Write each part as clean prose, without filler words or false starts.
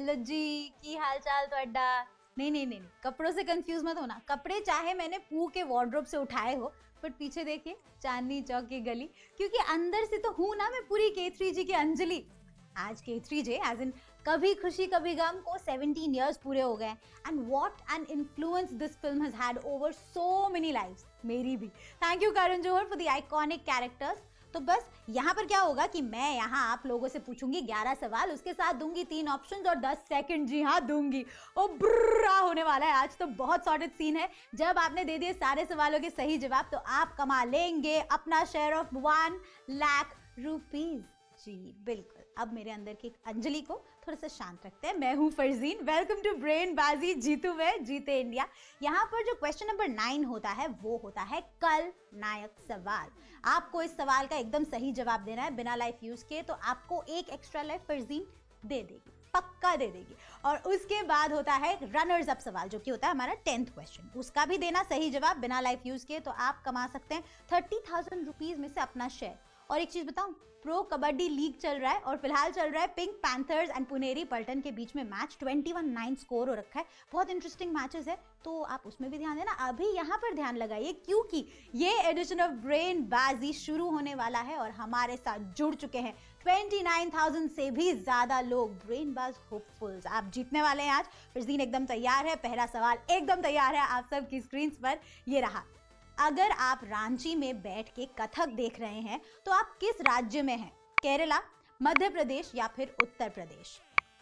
Hello जी, की हाल चाल ਤੁਹਾਡਾ? नहीं, कपड़ों से कंफ्यूज मत होना। कपड़े चाहे मैंने पू के वार्डरोब से उठाए हो, बट पीछे देखिए चांदनी चौक की गली, क्योंकि अंदर से तो हूं ना मैं पूरी K3 जी की अंजलि। आज K3 जे एज इन कभी खुशी कभी गम को 17 इयर्स पूरे हो गए and what an influence this film has had over so many lives, मेरी भी। Thank you Karan Johar for the iconic characters. तो बस यहाँ पर क्या होगा कि मैं यहाँ आप लोगों से पूछूंगी 11 सवाल, उसके साथ दूंगी 3 ऑप्शंस और 10 सेकंड, जी हाँ दूंगी। ओ ब्रा होने वाला है आज तो, बहुत सॉर्टेड सीन है। जब आपने दे दिए सारे सवालों के सही जवाब तो आप कमा लेंगे अपना शेयर ऑफ 1 लाख रुपीज। जी बिल्कुल। अब मेरे अंदर की अंजलि को थोड़ा सा शांत रखते हैं। मैं हूं फरजीन, वेलकम टू ब्रेन बाजी, जीतू मैं जीते इंडिया। यहाँ पर जो क्वेश्चन नंबर 9 होता है वो होता है कल नायक सवाल। आपको इस सवाल का एकदम सही जवाब देना है बिना लाइफ यूज किए, तो आपको एक एक्स्ट्रा लाइफ फरजीन दे देगी, पक्का दे देगी। और उसके बाद होता है रनर्स अप सवाल, जो कि होता है हमारा 10th क्वेश्चन। उसका भी देना सही जवाब बिना लाइफ यूज किए, तो आप कमा सकते हैं 30,000 रुपीज में से अपना शेयर। और एक चीज बताऊं, प्रो कबड्डी लीग चल रहा है और फिलहाल चल रहा है pink panthers and Puneri Paltan के बीच में मैच। 21-9 स्कोर हो रखा है, बहुत इंटरेस्टिंग मैचेस है, तो आप उसमें भी ध्यान देना। अभी यहाँ पर ध्यान लगाइए क्योंकि ये एडिशन ऑफ ब्रेन बाजी शुरू होने वाला है और हमारे साथ जुड़ चुके हैं 29,000 से भी ज्यादा लोग, ब्रेन बाज होपफुल्स। आप जीतने वाले हैं आज। फरजीन एकदम तैयार है, पहला सवाल एकदम तैयार है आप सबकी स्क्रीन पर, ये रहा। अगर आप रांची में बैठ के कथक देख रहे हैं तो आप किस राज्य में हैं? केरला, मध्य प्रदेश या फिर उत्तर प्रदेश?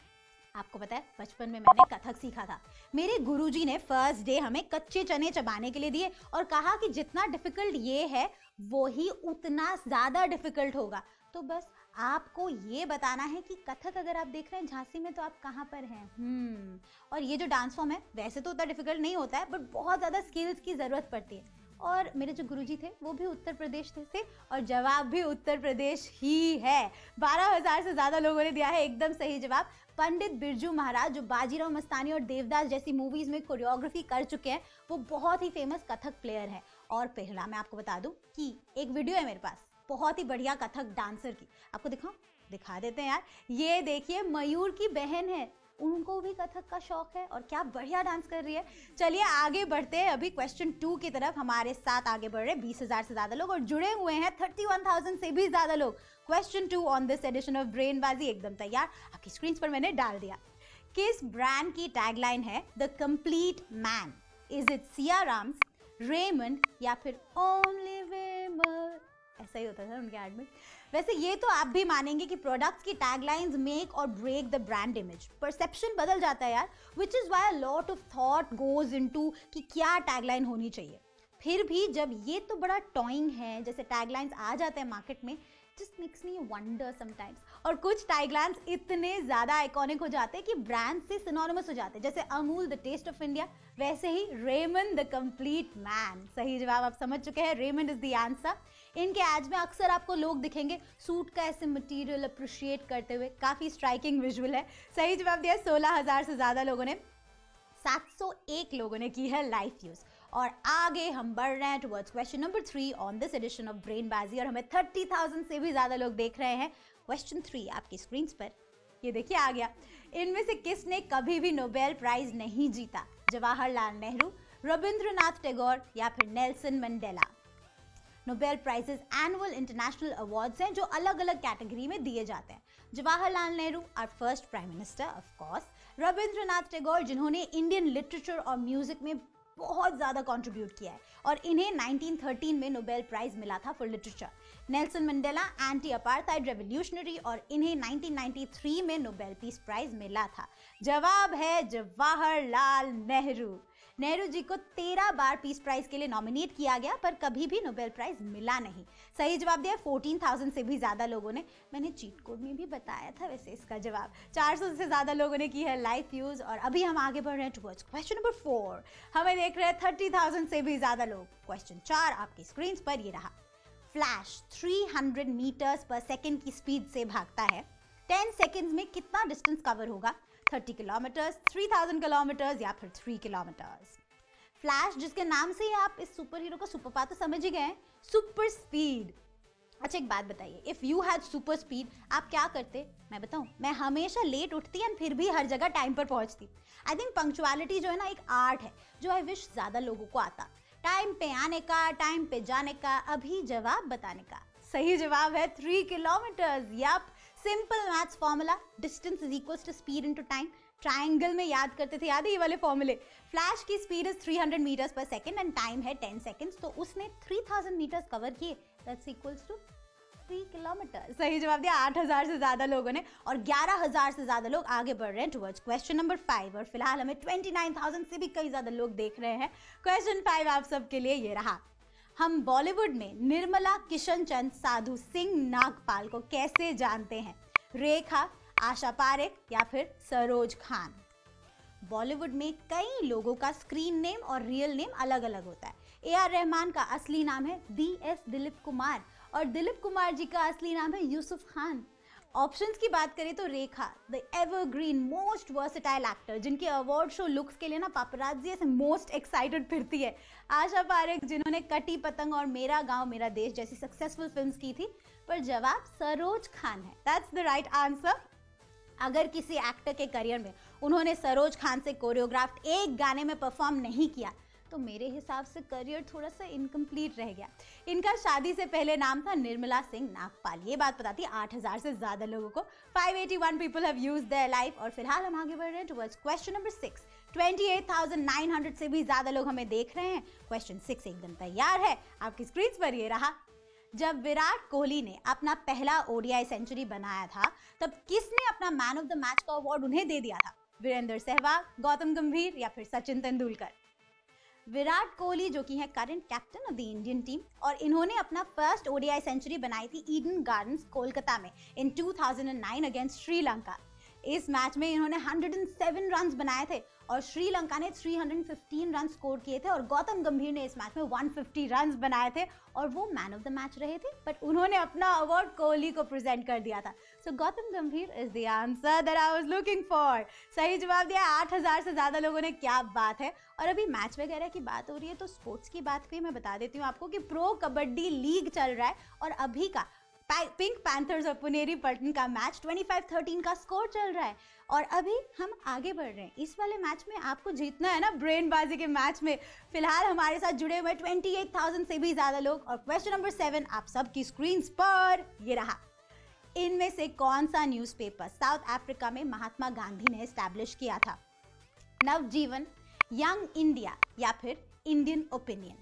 आपको पता है बचपन में मैंने कथक सीखा था। मेरे गुरुजी ने फर्स्ट डे हमें कच्चे चने चबाने के लिए दिए और कहा कि जितना डिफिकल्ट ये है वो ही उतना ज्यादा डिफिकल्ट होगा। तो बस आपको ये बताना है कि कथक अगर आप देख रहे हैं झांसी में तो आप कहाँ पर हैं। और ये जो डांस फॉर्म है वैसे तो उतना डिफिकल्ट नहीं होता है, बट बहुत ज्यादा स्किल्स की जरूरत पड़ती है। और मेरे जो गुरुजी थे वो भी उत्तर प्रदेश से और जवाब भी उत्तर प्रदेश ही है। 12,000 से ज्यादा लोगों ने दिया है एकदम सही जवाब। पंडित बिरजू महाराज, जो बाजीराव मस्तानी और देवदास जैसी मूवीज में कोरियोग्राफी कर चुके हैं, वो बहुत ही फेमस कथक प्लेयर हैं। और पहला मैं आपको बता दूं कि एक वीडियो है मेरे पास बहुत ही बढ़िया कथक डांसर की, आपको दिखाऊं? दिखा देते हैं यार। ये देखिए मयूर की बहन है, उनको भी कथक का शौक है और क्या बढ़िया डांस कर रही है। चलिए आगे बढ़ते हैं अभी क्वेश्चन 2 की तरफ। हमारे साथ आगे बढ़ रहे 20,000 से ज्यादा लोग और जुड़े हुए हैं 31,000 से भी ज्यादा लोग। Question 2 on this edition of brain Baazi एकदम तैयार, आपकी स्क्रीन पर मैंने डाल दिया। किस ब्रांड की टैगलाइन है the complete man? Is it Siyaram's, Raymond या फिर ओनली विमल? ऐसा ही होता था उनके एड में। वैसे ये तो आप भी मानेंगे कि प्रोडक्ट्स की टैगलाइंस मेक और break the brand image. Perception बदल जाता है यार, which is why a lot of thought goes into कि क्या टैगलाइन होनी चाहिए। फिर भी जब ये तो बड़ा टॉइंग है, जैसे टैगलाइंस आ जाते हैं मार्केट में, just makes me wonder sometimes। और कुछ टैगलाइंस इतने ज्यादा आइकॉनिक हो जाते हैं कि ब्रांड से सिनोनिमस हो जाते हैं, जैसे Amul the taste of India, वैसे ही रेमंड द कंप्लीट मैन। सही जवाब आप समझ चुके हैं, रेमंड इज द आंसर। इनके एड्स में अक्सर आपको लोग दिखेंगे सूट का ऐसे मटेरियल अप्रिशिएट करते हुए, काफी स्ट्राइकिंग विजुअल है। सही जवाब दिया 16,000 से ज्यादा लोगों ने, 701 लोगों ने की है लाइफ यूज। और आगे हम बढ़ रहे हैं towards question number 3 on this edition of brain Baazi, और हमें 30,000 से भी ज्यादा लोग देख रहे हैं। क्वेश्चन 3 आपकी स्क्रीन पर, ये देखिए आ गया। इनमें से किसने कभी भी नोबेल प्राइज नहीं जीता? जवाहरलाल नेहरू, रविंद्रनाथ टैगोर या फिर Nelson Mandela? Nobel prizes annual international awards हैं जो अलग अलग कैटेगरी में दिए जाते हैं। Jawaharlal Nehru are first prime minister of course, Rabindranath Tagore जिन्होंने इंडियन लिटरेचर और म्यूजिक में बहुत ज़्यादा कंट्रीब्यूट किया है और इन्हें 1913 में नोबेल प्राइज मिला था for literature. Nelson Mandela anti apartheid revolutionary और इन्हें 1993 में नोबेल पीस प्राइज मिला था। जवाब है जवाहरलाल नेहरू। नेहरू जी को 13 बार पीस प्राइज के लिए नॉमिनेट किया गया पर कभी भी नोबेल प्राइज मिला नहीं। सही जवाब दिया 14,000 से भी ज्यादा लोगों ने। मैंने चीट कोड में भी बताया था वैसे इसका जवाब। 400 से ज्यादा लोगों ने की है लाइफ यूज। और अभी हम आगे बढ़ रहे हैं टुवर्ड्स क्वेश्चन नंबर 4। हमें देख रहे हैं 30,000 से भी ज्यादा लोग। क्वेश्चन 4 आपकी स्क्रीन पर ये रहा। फ्लैश 300 मीटर्स पर सेकेंड की स्पीड से भागता है। 10 सेकेंड्स में कितना डिस्टेंस कवर होगा? 30 किलोमीटर्स, 3000 किलोमीटर्स या फिर 3 किलोमीटर्स? फ्लैश जिसके नाम से ही आप इस सुपर हीरो का सुपर पावर तो समझ ही गए, सुपर स्पीड। अच्छा एक बात बताइए, if you had super speed आप क्या करते? मैं बताऊं, मैं हमेशा लेट उठती एंड फिर भी हर जगह टाइम पर पहुंचती। आई थिंक पंक्चुअलिटी जो है ना एक आर्ट है जो आई विश ज्यादा लोगों को आता। टाइम पे आने का, टाइम पे जाने का, अभी जवाब बताने का। सही जवाब है 3 kilometres. Yup, simple maths formula, distance is equals to speed into time. Triangle में याद करते थे, याद है ये वाले फॉर्मूले। फ्लैश की speed is 300 metres per second and time है 10 सेकंड्स, तो उसने 3000 मीटर्स कवर किए, दैट्स इक्वल्स टू 3 किलोमीटर। सही जवाब दिया 8000 से ज्यादा लोगों ने, और 11000 से ज्यादा लोग आगे बढ़ रहे हैं टुवर्ड्स क्वेश्चन नंबर 5। और फिलहाल हमें 29000 से भी कई ज्यादा लोग देख रहे हैं। क्वेश्चन 5 आप सबके लिए ये रहा। हम बॉलीवुड में निर्मला किशनचंद साधु सिंह नागपाल को कैसे जानते हैं? रेखा, आशा पारेख या फिर सरोज खान? बॉलीवुड में कई लोगों का स्क्रीन नेम और रियल नेम अलग अलग होता है। ए.आर. रहमान का असली नाम है डी.एस. दिलीप कुमार, और दिलीप कुमार जी का असली नाम है यूसुफ खान। ऑप्शंस की बात करें तो Rekha, the evergreen most versatile actor, जिनके अवार्ड शो लुक्स के लिए ना पापराजी से मोस्ट एक्साइटेड फिरती है। आशा पारेख, जिन्होंने कटी पतंग और मेरा गांव मेरा देश जैसी सक्सेसफुल फिल्म्स की थी। पर जवाब सरोज खान है। That's the right answer. अगर किसी एक्टर के करियर में उन्होंने सरोज खान से कोरियोग्राफ्ड एक गाने में परफॉर्म नहीं किया तो मेरे हिसाब से करियर थोड़ा सा इनकम्प्लीट रह गया। इनका शादी से पहले नाम था निर्मला सिंह नागपाल। ये बात बताती है 8000 से ज्यादा लोगों को। 581 people have used their life. और फिलहाल हम आगे बढ़ रहे हैं टुवर्ड्स क्वेश्चन नंबर 6। 28900 से भी ज्यादा लोग हमें देख रहे हैं। क्वेश्चन 6 एकदम तैयार है आपकी स्क्रीन पर। ये रहा। जब विराट कोहली ने अपना पहला ओडीआई सेंचुरी बनाया था तब किसने अपना मैन ऑफ द मैच का अवार्ड उन्हें दे दिया था? वीरेंद्र सहवाग, गौतम गंभीर या फिर सचिन तेंदुलकर? विराट कोहली जो कि है current captain of the Indian team, और इन्होंने अपना फर्स्ट ओडीआई सेंचुरी बनाई थी ईडन गार्डन्स कोलकाता में इन 2009 अगेंस्ट श्रीलंका। इस मैच में इन्होंने 107 रन्स बनाए थे और श्रीलंका ने 315 रन स्कोर किए थे, और गौतम गंभीर ने इस मैच में 150 रन्स बनाए थे और वो मैन ऑफ द मैच रहे थे। बट उन्होंने अपना अवार्ड कोहली को प्रेजेंट कर दिया था। So Gautam Gambhir is the answer that I was looking for. सही जवाब दिया 8000 से ज्यादा लोगों ने। क्या बात है। और अभी मैच वगैरह की बात हो रही है तो स्पोर्ट्स की बात भी मैं बता देती हूँ आपको कि प्रो कबड्डी लीग चल रहा है, और अभी का पिंक पैंथर्स और पुनेरी पल्टन का मैच 25-13 का स्कोर चल रहा है। और अभी हम आगे बढ़ रहे हैं। इस वाले मैच में आपको जीतना है ना, ब्रेनबाजी के मैच में। फिलहाल हमारे साथ जुड़े हुए 28000 से भी ज्यादा लोग। और क्वेश्चन नंबर 7 आप सबकी स्क्रीन पर ये रहा। इनमें से कौन सा न्यूज़पेपर साउथ अफ्रीका में महात्मा गांधी ने एस्टैब्लिश किया था? नवजीवन, यंग इंडिया या फिर इंडियन ओपिनियन?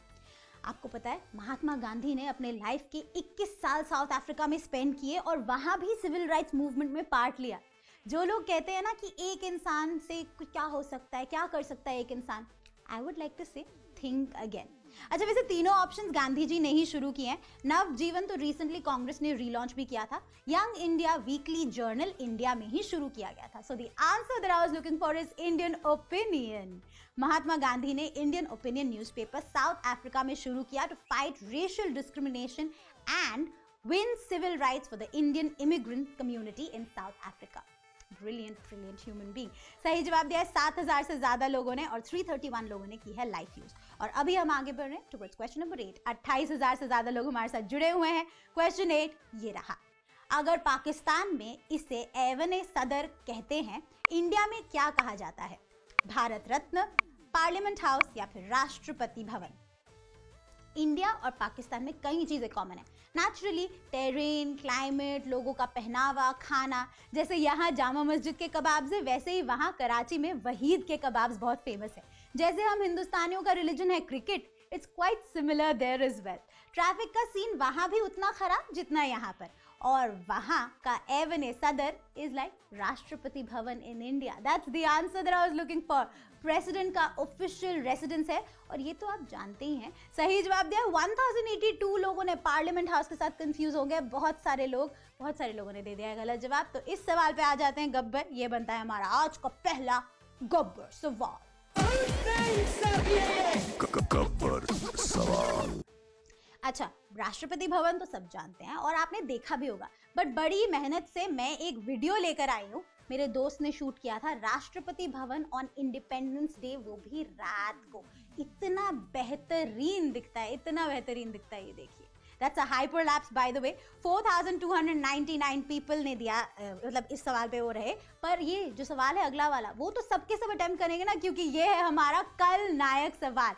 आपको पता है महात्मा गांधी ने अपने लाइफ के 21 साल साउथ अफ्रीका में स्पेंड किए और वहां भी सिविल राइट्स मूवमेंट में पार्ट लिया। जो लोग कहते हैं ना कि एक इंसान से क्या हो सकता है, क्या कर सकता है एक इंसान, I would like to say think again. अच्छा, वैसे तीनों ऑप्शंस गांधी जी ने ही शुरू किए हैं। नवजीवन तो रिसेंटली कांग्रेस ने रीलॉन्च भी किया था। Young India weekly journal India में ही शुरू किया गया था। So the answer that I was looking for is Indian opinion. Mahatma Gandhi ने Indian opinion newspaper South Africa में शुरू किया to fight racial discrimination and win civil rights for the Indian immigrant community in South Africa. Brilliant human being. सही जवाब दिया है 7000 से ज्यादा लोगों ने, और 331 लोगों ने की है लाइफ यूज। और अभी हम आगे बढ़ रहे हैं टुवर्ड्स क्वेश्चन नंबर 8। 28000 से ज्यादा लोग हमारे साथ जुड़े हुए हैं। क्वेश्चन 8 ये रहा। अगर पाकिस्तान में इसे ऐवने सदर कहते हैं, इंडिया में क्या कहा जाता है? भारत रत्न, पार्लियामेंट हाउस या फिर राष्ट्रपति भवन? इंडिया और पाकिस्तान में कई चीजें कॉमन है। नेचुरली टेरेन, क्लाइमेट, लोगों का पहनावा, खाना। जैसे यहाँ जामा मस्जिद के कबाब्स है, वैसे ही वहाँ कराची में वहीद के कबाब्स बहुत फेमस है। जैसे हम हिंदुस्तानियों का रिलीजन है cricket, it's quite similar there is well. Traffic का सीन वहाँ भी उतना खराब जितना यहाँ पर, और वहाँ का एवने सदर is like Rashtrapati Bhavan in India. That's the answer that I was looking for. President का ऑफिशियल रेसिडेंस है, और ये तो आप जानते ही हैं। सही जवाब दिया 1082 लोगों ने। पार्लियामेंट हाउस के साथ कंफ्यूज हो गए बहुत सारे लोगों ने दे दिया है गलत जवाब। तो इस सवाल पे आ जाते हैं गब्बर। ये बनता है हमारा आज का पहला गब्बर सवाल। गब्बर सवाल। अच्छा, राष्ट्रपति भवन तो सब जानते हैं और आपने देखा भी होगा, बट बड़ी मेहनत से मैं एक वीडियो लेकर आई हूँ। मेरे दोस्त ने शूट किया था Rashtrapati Bhavan on independence day, वो भी रात को। इतना बेहतरीन दिखता है, ये देखिए। That's a hyperlapse by the way. 4299 people ने दिया, मतलब इस सवाल पे वो रहे। पर ये जो सवाल है अगला वाला, वो तो सबके सब अटेम्प्ट करेंगे ना, क्योंकि ये है हमारा कल नायक सवाल।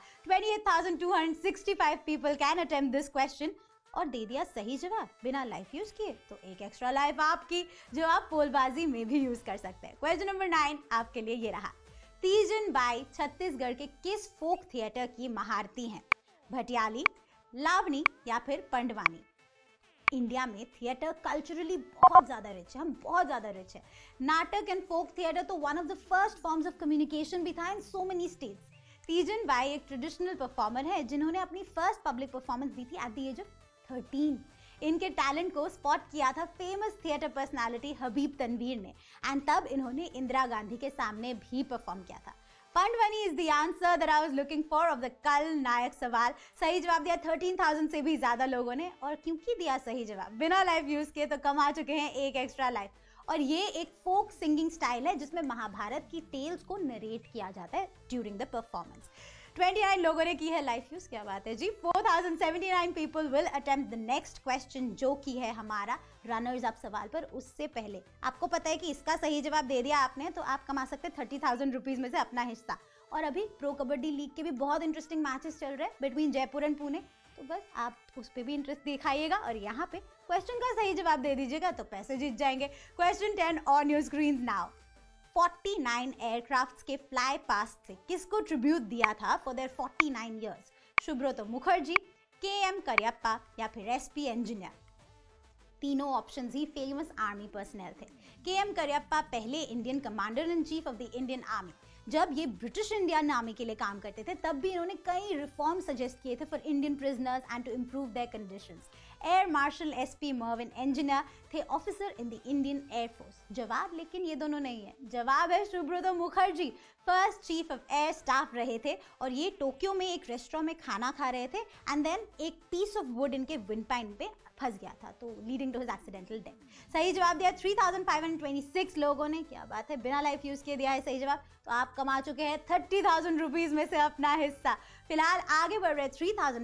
28,265 people can attempt this question और दे दिया सही जवाब बिना लाइफ यूज किए, तो एक एक्स्ट्रा लाइफ आपकी जो आप पोलबाजी में भी यूज कर सकते हैं। क्वेश्चन नंबर 9 आपके लिए ये रहा। तीजन बाई छत्तीसगढ़ के किस फोक थिएटर की महारती हैं? भटियाली, लावनी या फिर पंडवानी? इंडिया में थिएटर कल्चरली बहुत ज्यादा रिच है, हम बहुत ज्यादा रिच है। नाटक एंड फोक थिएटर तो one of the first forms of communication भी था in so many states. Teejan Bai एक ट्रेडिशनल परफॉर्मर है जिन्होंने अपनी फर्स्ट पब्लिक परफॉर्मेंस दी थी एट द एज ऑफ 13। इनके टैलेंट को स्पॉट किया था famous theatre personality Habib Tanvir ने, एंड तब इन्होंने इंदिरा गांधी के सामने भी परफॉर्म किया था। Pandavani is the answer that I was looking for of the कल नायक सवाल। सही जवाब दिया 13,000 से भी ज्यादा लोगों ने, और क्योंकि दिया सही जवाब बिना लाइफ यूज किए तो कमा चुके हैं एक एक्स्ट्रा लाइफ। और ये एक फोक सिंगिंग स्टाइल है जिसमें महाभारत की टेल्स को नरेट किया जाता है ड्यूरिंग द परफॉर्मेंस। 29 लोगों ने की है लाइफ यूज, क्या बात है जी। 4079 people will attempt the next question, जो की है हमारा रनर्स अप सवाल। पर उससे पहले आपको पता है कि इसका सही जवाब दे दिया आपने तो आप कमा सकते हैं 30,000 रुपीज में से अपना हिस्सा। और अभी प्रो कबड्डी लीग के भी बहुत इंटरेस्टिंग मैचेस चल रहे हैं बिटवीन जयपुर एंड पुणे, तो बस आप उस पर भी इंटरेस्ट दिखाइएगा और यहाँ पे क्वेश्चन का सही जवाब दे दीजिएगा तो पैसे जीत जाएंगे। Question 10 on your screen now. 49 aircrafts के फ्लाई पास्ट से किसको ट्रिब्यूट दिया था for their 49 years? Subroto Mukherjee, K M. Cariappa या फिर एस.पी. इंजीनियर? तीनों ऑप्शंस ही फेमस आर्मी पर्सनल थे। के.एम. करियप्पा पहले Indian commander in chief of the Indian army. जब ये ब्रिटिश इंडियन आर्मी के लिए काम करते थे तब भी इन्होंने कई रिफॉर्म सजेस्ट किए थे for Indian prisoners and to improve their conditions. Air marshal S P. Merwin Engineer थे officer in the Indian air force. जवाब लेकिन ये दोनों नहीं है, जवाब है Subroto Mukherjee. First chief of air staff रहे थे और ये टोक्यो में एक रेस्टोरेंट में खाना खा रहे थे एंड देन एक पीस ऑफ वुड इनके विंडपाइन पे फंस गया था, तो leading to his accidental death. सही जवाब दिया 3526 लोगों ने, क्या बात है, बिना लाइफ यूज किए दिया है सही जवाब, तो आप कमा चुके हैं 30,000 रुपीज में से अपना हिस्सा। फिलहाल आगे बढ़ रहे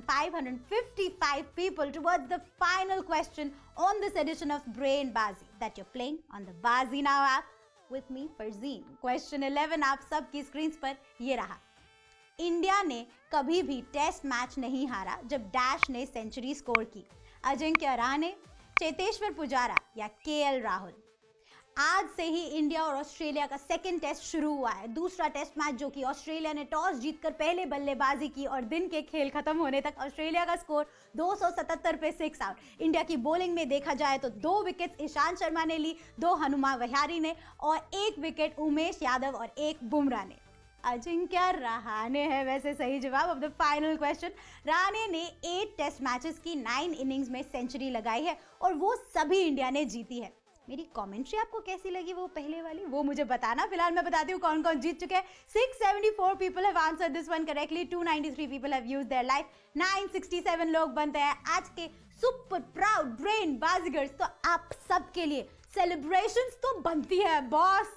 3,555 people towards the final question on this edition of BrainBaazi that you playing on the BaaziNow app with me Farzeen. Question 11 आप सबकी स्क्रीन पर ये रहा। इंडिया ने कभी भी टेस्ट मैच नहीं हारा जब डैश ने सेंचुरी स्कोर की। अजिंक्य रहाणे, चेतेश्वर पुजारा या के.एल. राहुल? आज से ही इंडिया और ऑस्ट्रेलिया का सेकंड टेस्ट शुरू हुआ है। दूसरा टेस्ट मैच जो कि ऑस्ट्रेलिया ने टॉस जीतकर पहले बल्लेबाजी की और दिन के खेल खत्म होने तक ऑस्ट्रेलिया का स्कोर 277 पे 6 आउट। इंडिया की बॉलिंग में देखा जाए तो 2 विकेट ईशांत शर्मा ने ली, 2 हनुमा विहारी ने और 1 विकेट उमेश यादव और 1 बुमराह ने। अजिंक्य रहाणे है वैसे सही जवाब of the final question. Rahane ने 8 टेस्ट मैचेस की 9 इनिंग्स में सेंचुरी लगाई है और वो सभी इंडिया ने जीती है। मेरी कमेंट्री आपको कैसी लगी वो पहले वाली, वो मुझे बताना। फिलहाल मैं बताती हूँ कौन कौन जीत चुके हैं। 674 people have answered this one correctly, 293 people have used their life, 967 लोग बनते हैं आज के सुपर प्राउड ब्रेन बाजीगर्स। तो आप सबके लिए सेलिब्रेशंस तो बनती है बॉस।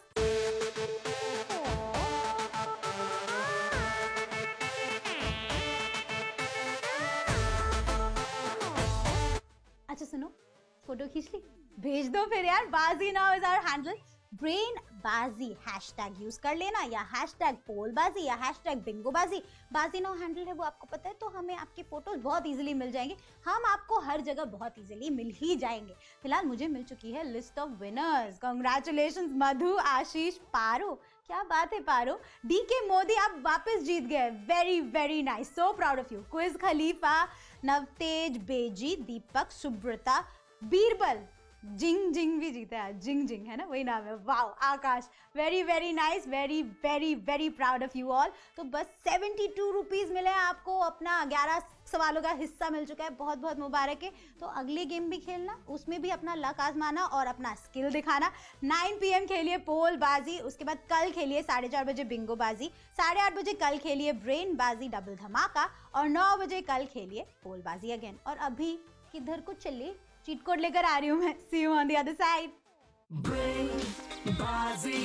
अच्छा सुनो, फोटो खींच ली, भेज दो फिर यार। BaaziNow is our handle, BrainBaazi hashtag use कर लेना, या हैशटैग पोलबाजी या हैशटैग बिंगोबाजी। BaaziNow हैंडल है वो आपको पता है, तो हमें आपके फोटोज बहुत इजीली मिल जाएंगे। हम आपको हर जगह बहुत इजीली मिल ही जाएंगे। फिलहाल मुझे मिल चुकी है list of winners. Congratulations Madhu, Ashish, Paro, क्या बात है पारो। डीके मोदी आप वापस जीत गए, very very nice, so proud of you. Quiz Khalifa, Navtej, Beji, Deepak, Subrata, Birbal, जिंग जिंग भी जीता है, जिंग जिंग है ना वही नाम है, wow. Aakash, very very nice, very very very proud of you all. तो बस 72 रुपीज मिले हैं आपको, अपना 11 सवालों का हिस्सा मिल चुका है, बहुत बहुत मुबारक है। तो अगली गेम भी खेलना, उसमें भी अपना लक आजमाना और अपना स्किल दिखाना। 9 PM खेलिए पोलबाजी, उसके बाद कल खेलिए 4:30 बजे बिंगोबाजी, 8:30 बजे कल खेलिए BrainBaazi डबल धमाका और 9 बजे कल खेलिए पोलबाजी अगेन। और अभी किधर को चले, चीट कोड लेकर आ रही हूँ मैं। See you on the other side. BrainBaazi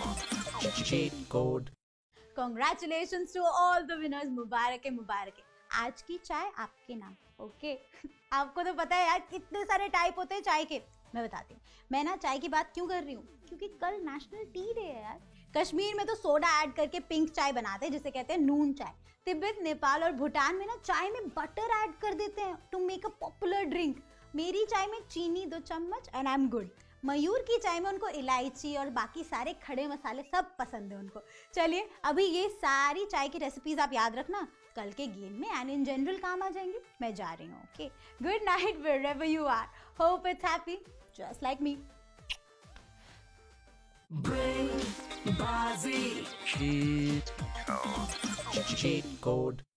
cheat code. Congratulations to all the winners. मुबारक है मुबारक है। आज की चाय आपके नाम। ओके आपको तो पता है यार कितने सारे टाइप होते हैं चाय के। मैं बताती हूँ, मैं ना चाय की बात क्यों कर रही हूँ, क्योंकि कल नेशनल टी डे है यार। कश्मीर में तो सोडा ऐड करके पिंक चाय बनाते हैं जिसे कहते हैं नून चाय। तिब्बत, नेपाल और भूटान में ना चाय में बटर ऐड कर देते हैं to make a popular drink. मेरी चाय में चीनी 2 चम्मच and I am good. Mayur की चाय में उनको इलायची और बाकी सारे खड़े मसाले सब पसंद है उनको। चलिए अभी ये सारी चाय की रेसिपीज आप याद रखना, कल के गेम में एंड इन जनरल काम आ जाएंगे। मैं जा रही हूँ। Okay, good night wherever you are. Hope it's happy just like me. BrainBaazi cheat code.